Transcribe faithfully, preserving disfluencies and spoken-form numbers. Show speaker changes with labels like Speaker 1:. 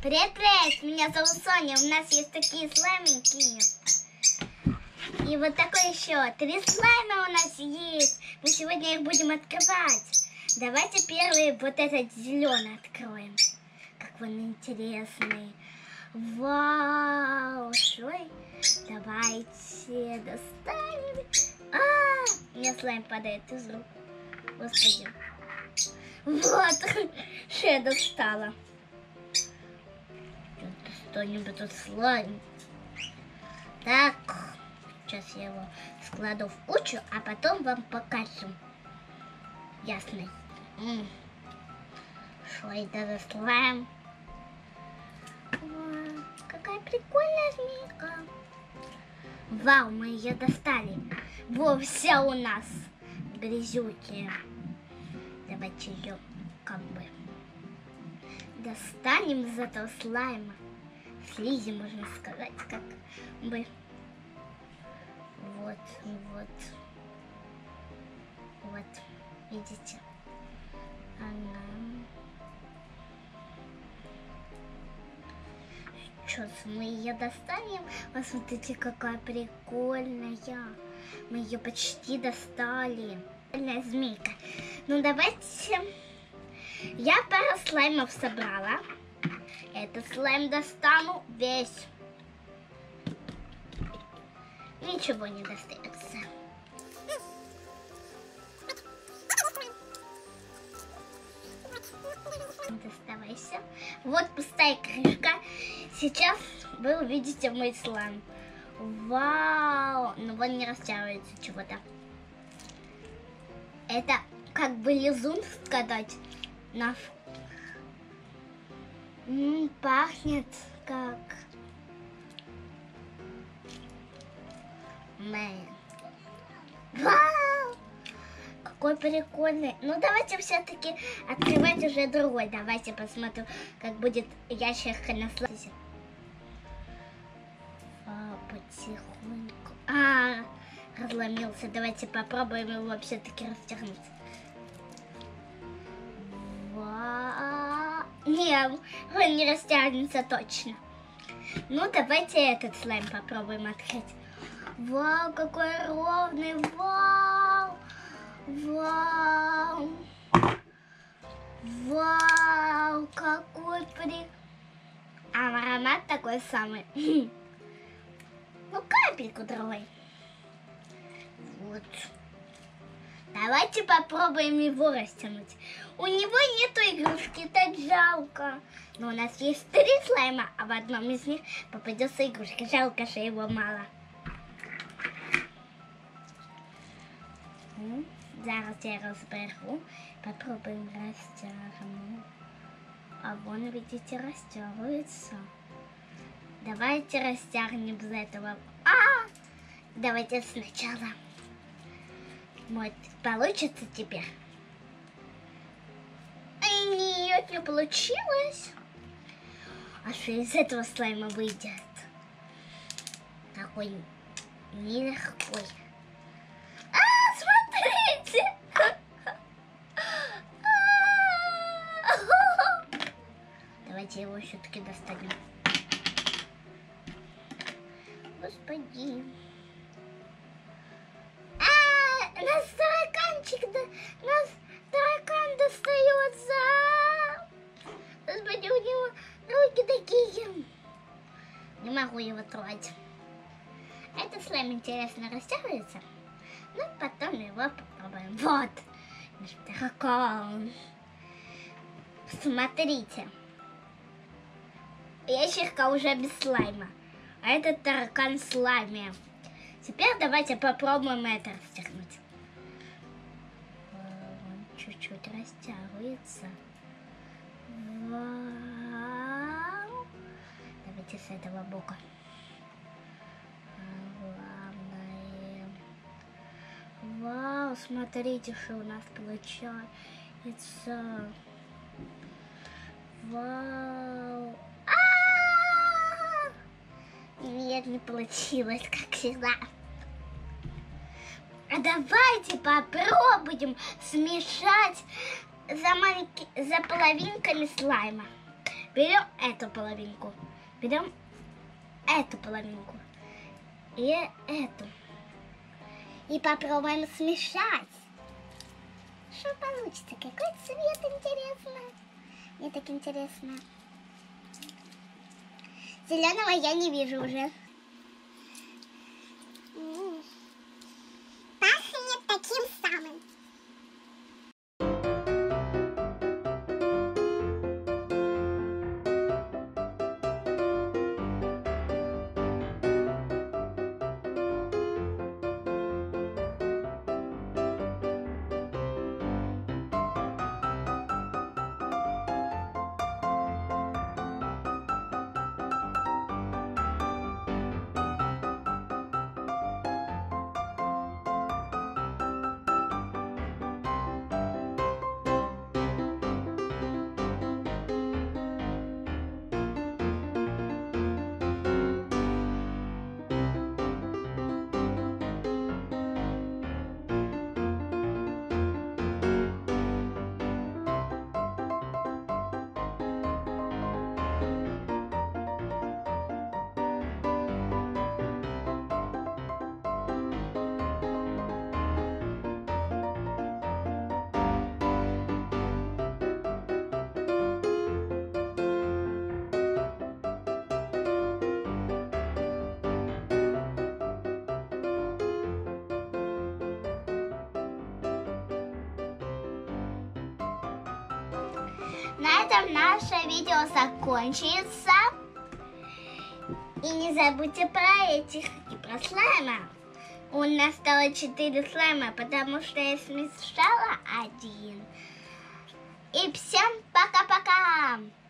Speaker 1: Привет-привет, меня зовут Соня, у нас есть такие слайминки. И вот такой еще, три слайма у нас есть. Мы сегодня их будем открывать. Давайте первый вот этот зеленый откроем. Как он интересный. Вау, шой. Давайте достанем. А, у меня слайм падает из рук. Господи. Вот, что я достала. Достанем этот слайм. Так, сейчас я его складу в кучу, а потом вам покажу. Ясно. Что это за слайм? О, какая прикольная змейка. Вау, мы ее достали. Во, вся у нас грязюки. Давайте ее как бы достанем из этого слайма. Слизи, можно сказать, как бы. Вот, вот. Вот, видите? Ага. Сейчас мы ее достанем. Посмотрите, какая прикольная. Мы ее почти достали. Прикольная змейка. Ну, давайте. Я пару слаймов собрала. Этот слайм достану весь. Ничего не достается. Доставайся. Вот пустая крышка. Сейчас вы увидите мой слайм. Вау! Ну он не растягивается чего-то. Это как бы лизун сказать. На... М-м, пахнет как... Мэн. Вау! Какой прикольный. Ну давайте все-таки открывать уже другой. Давайте посмотрим, как будет ящерка на слайме. Вау, потихоньку. А, разломился. Давайте попробуем его все-таки растернуть. Вау. Нет, он не растянется точно. Ну давайте этот слайм попробуем открыть. Вау, какой ровный, вау, вау, вау, какой при... А аромат такой самый, ну капельку другой. Вот. Давайте попробуем его растянуть. У него нету игрушки, так жалко. Но у нас есть три слайма, а в одном из них попадется игрушка. Жалко, что его мало. Зараз я разберу. Попробуем растягнуть. А вон, видите, растягивается. Давайте растягнем из этого. А! Давайте сначала. Вот, получится теперь. Нет, не получилось. А что из этого слайма выйдет? Такой нелегкой. Давайте его все-таки достанем. Господи. А, нас тараканчик, да, нас таракан достается. Господи, у него руки такие. Не могу его трогать. Этот слайм интересно растягивается. Ну, потом его попробуем. Вот наш таракан. Смотрите. Ящерка уже без слайма. А этот таракан в слайме. Теперь давайте попробуем это растягнуть. Он чуть-чуть растягивается. Вау. Давайте с этого бока. Главное. Вау, смотрите, что у нас получается. Вау. Нет, не получилось, как всегда. А давайте попробуем смешать за, маленький, за половинками слайма. Берем эту половинку, берем эту половинку и эту. И попробуем смешать. Что получится? Какой цвет интересный? Мне так интересно. Зеленого я не вижу уже. Пахнет таким самым. На этом наше видео закончится. И не забудьте про этих и про слайма. У нас стало четыре слайма, потому что я смешала один. И всем пока-пока!